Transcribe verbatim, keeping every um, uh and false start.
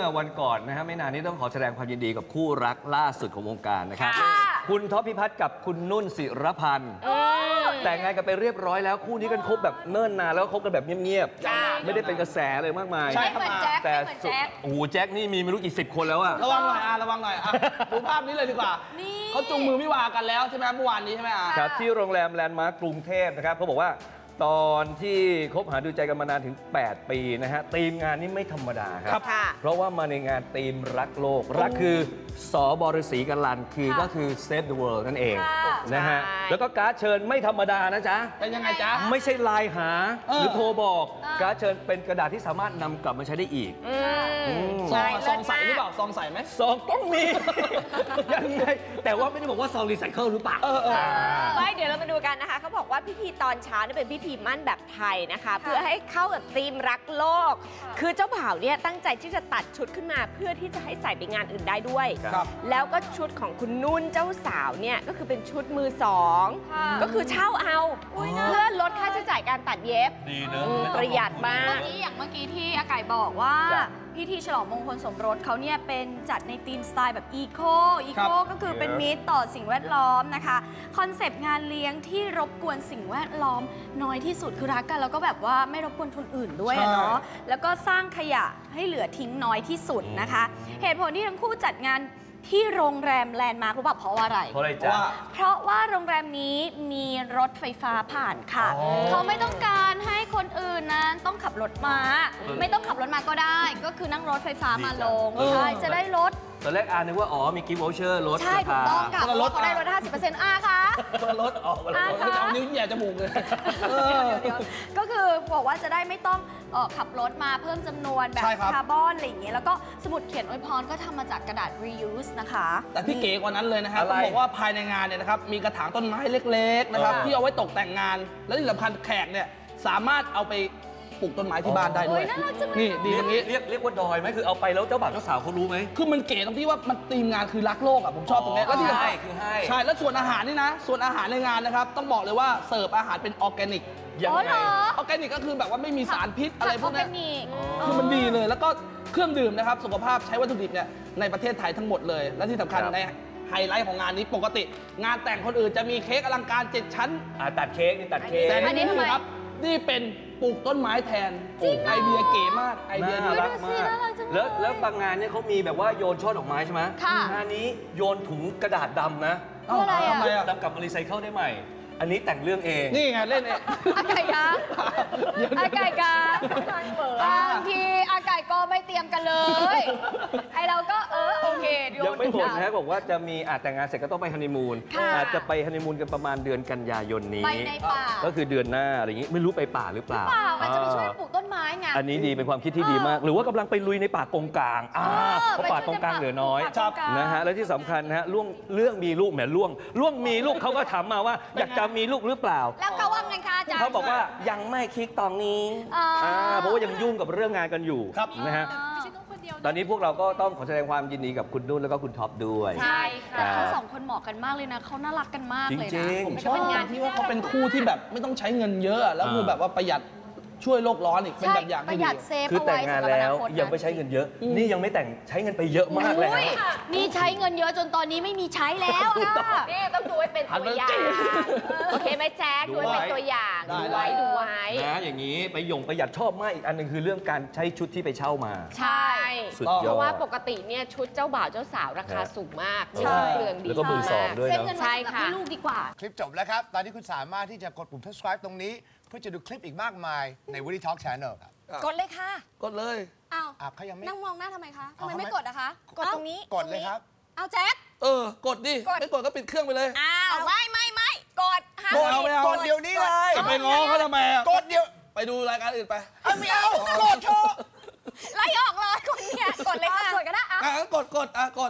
วันก่อนนะฮะไม่นานนี้ต้องขอแสดงความยินดีกับคู่รักล่าสุดของวงการนะครับคุณท็อปพิพัฒน์กับคุณนุ่นศิรพันธ์แต่งงานกันไปเรียบร้อยแล้วคู่นี้กันคบแบบเนิ่นนานแล้วคบกันแบบเงียบๆไม่ได้เป็นกระแสเลยมากมายใช่ครับแต่โอ้โหแจ็คนี่มีไม่รู้กี่สิบคนแล้วอะระวังหน่อยอ่ะระวังหน่อยอ่ะดูภาพนี้เลยดีกว่าเขาจูงมือวิวากันแล้วใช่ไหมเมื่อวานนี้ใช่ไหมอ่ะครับที่โรงแรมแลนด์มาร์คกรุงเทพนะครับเขาบอกว่าตอนที่คบหาดูใจกันมานานถึงแปดปีนะฮะธีมงานนี้ไม่ธรรมดาครับเพราะว่ามาในงานธีมรักโลกรักคือสบฤษีกัลลันคือก็คือ Save the World นั่นเองนะฮะแล้วก็การ์ดเชิญไม่ธรรมดานะจ๊ะเป็นยังไงจ๊ะไม่ใช่ไลน์หาหรือโทรบอกการ์ดเชิญเป็นกระดาษที่สามารถนำกลับมาใช้ได้อีกซองซองใสหรือเปล่าซองใสไหมซองต้องมียังไงแต่ว่าไม่ได้บอกว่าซองรีไซเคิลหรือเปล่าไม่เดี๋ยวเรามาดูกันนะคะเขาบอกว่าพิธีตอนเช้านี่เป็นพิธีมั่นแบบไทยนะคะเพื่อให้เข้ากับธีมรักโลกคือเจ้าบ่าวเนี่ยตั้งใจที่จะตัดชุดขึ้นมาเพื่อที่จะให้ใส่ไปงานอื่นได้ด้วยแล้วก็ชุดของคุณนุ่นเจ้าสาวเนี่ยก็คือเป็นชุดมือสองก็คือเช่าเอาเพื่อลดค่าใช้จ่ายการตัดเย็บดีเนอะประหยัดมากเมื่อกี้อย่างเมื่อกี้ที่อาไก่บอกว่าพิธีฉลองมงคลสมรสเขาเนี่ยเป็นจัดในธีมสไตล์แบบอีโคอีโคก็คือเป็นมิตรต่อสิ่งแวดล้อมนะคะคอนเซปต์งานเลี้ยงที่รบกวนสิ่งแวดล้อมน้อยที่สุดคือรักกันแล้วก็แบบว่าไม่รบกวนคนอื่นด้วยเนาะแล้วก็สร้างขยะให้เหลือทิ้งน้อยที่สุดนะคะเหตุผลที่ทั้งคู่จัดงานที่โรงแรมแลนด์มาร์ครู้ป่ะเพราะว่าอะไรเพราะอะไรจ๊ะเพราะว่าโรงแรมนี้มีรถไฟฟ้าผ่านค่ะเขาไม่ต้องการให้คนอื่นนั้นต้องขับรถมาไม่ต้องขับรถมาก็ได้ก็คือนั่งรถไฟฟ้ามาลงใช่จะได้ลดตอนแรกอ่านนึกว่าอ๋อมีกิฟต์วอเชอร์ลดใช่ถูกต้องค่ะเพราะว่าเขาได้ลด ห้าสิบเปอร์เซ็นต์ อาค่ะลดออกมาลดเอานิ้วแย่จมูกเลยก็คือบอกว่าจะได้ไม่ต้องขับรถมาเพิ่มจำนวนแบบคาร์บอนอะไรอย่างเงี้ยแล้วก็สมุดเขียนอวยพรก็ทำมาจากกระดาษ reuse นะคะแต่พี่เก๋กว่านั้นเลยนะครับต้องบอกว่าภายในงานเนี่ยนะครับมีกระถางต้นไม้เล็กๆนะครับที่เอาไว้ตกแต่งงานและที่สำคัญแขกเนี่ยสามารถเอาไปปลูกต้นไม้ที่บ้านได้ด้วยนี่ดีตรงนี้เรียกเรียกว่าดอยไหมคือเอาไปแล้วเจ้าบ่าวเจ้าสาวเขารู้ไหมคือมันเก๋ตรงที่ว่ามันธีมงานคือรักโลกอ่ะผมชอบตรงนี้แล้วที่สำคัญคือให้ใช่แล้วส่วนอาหารนี่นะส่วนอาหารในงานนะครับต้องบอกเลยว่าเสิร์ฟอาหารเป็นออร์แกนิกอย่างไรออร์แกนิกก็คือแบบว่าไม่มีสารพิษอะไรพวกนี้คือมันดีเลยแล้วก็เครื่องดื่มนะครับสุขภาพใช้วัตถุดิบเนี่ยในประเทศไทยทั้งหมดเลยและที่สำคัญในไฮไลท์ของงานนี้ปกติงานแต่งคนอื่นจะมีเค้กอลังการเจ็ดชั้นตัดเค้กนี่ตัดเค้กแต่นี่ครับนี่เป็นปลูกต้นไม้แทนไอเดียเก๋มากไอเดียน่ารักมากแล้วแล้วบางงานเนี่ยเขามีแบบว่าโยนช่อดอกไม้ใช่ไหมงานนี้โยนถุงกระดาษดำนะทำไมอ่ะดำกลับมารีไซเคิลได้ใหม่อันนี้แต่งเรื่องเองนี่ไงเล่นเองอาไก่กาอาไก่กาบางทีอาไก่ก็ไม่เตรียมกันเลยไอเราก็เออโอเคยังไม่หมดนะบอกว่าจะมีอาจแต่งงานเสร็จก็ต้องไปฮันนีมูนอาจจะไปฮันนีมูนกันประมาณเดือนกันยายนนี้ไปในป่าก็คือเดือนหน้าอะไรอย่างนี้ไม่รู้ไปป่าหรือเปล่าอาจจะไปช่วยปลูกต้นไม้ไงอันนี้ดีเป็นความคิดที่ดีมากหรือว่ากำลังไปลุยในป่ากงกลางเพราะป่ากงกลางเหลือน้อยนะฮะและที่สำคัญนะฮะเรื่องเรื่องมีลูกแหมล่วงล่วงมีลูกเขาก็ถามมาว่าอยากจะมีลูกหรือเปล่าแล้วเขาว่าไงคะอาจารย์เขาบอกว่ายังไม่คิดตอนนี้เพราะว่ายังยุ่งกับเรื่องงานกันอยู่นะฮะตอนนี้พวกเราก็ต้องขอแสดงความยินดีกับคุณนุ่นแล้วก็คุณท็อปด้วยใช่ค่ะเขาสองคนเหมาะกันมากเลยนะเขาน่ารักกันมากเลยนะผมชอบงานที่ว่าเขาเป็นคู่ที่แบบไม่ต้องใช้เงินเยอะแล้วคือแบบว่าประหยัดช่วยโลกร้อนอีกเป็นแบบอย่างที่ดีคือแต่งงานแล้วยังไม่ใช้เงินเยอะนี่ยังไม่แต่งใช้เงินไปเยอะมากเลยนี่ใช้เงินเยอะจนตอนนี้ไม่มีใช้แล้วนี่ต้องดูไว้เป็นตัวอย่างโอเคไหมแจ๊คดูไว้เป็นตัวอย่างดูไว้ดูไว้นะอย่างนี้ไปยงประหยัดชอบมากอีกอันหนึ่งคือเรื่องการใช้ชุดที่ไปเช่ามาใช่เพราะว่าปกติเนี่ยชุดเจ้าบ่าวเจ้าสาวราคาสูงมากใช่เปลืองดีแล้วก็มือสองด้วยเซฟเงินไว้กับลูกดีกว่าคลิปจบแล้วครับตอนนี้คุณสามารถที่จะกดปุ่ม subscribe ตรงนี้เพื่อจะดูคลิปอีกมากมายใน Woody Talk Channel ครับกดเลยค่ะกดเลยอ้าวเขายังไม่นั่งมองหน้าทำไมคะทำไมไม่กดอะคะกดตรงนี้กดเลยครับเอาแจ๊คเออกดดิไม่กดก็ปิดเครื่องไปเลยอ้าวไม่ไม่ไม่กดกดเอาไม่เอากดเดี๋ยวนี้เลยจะไปง้อเขาทำไมกดเดี๋ยวไปดูรายการอื่นไปไม่เอากดเถอะไล่ออกเลยคนเนี้ยกดเลยค่ะกดก็ได้อ่ะกดกดอ่ะกด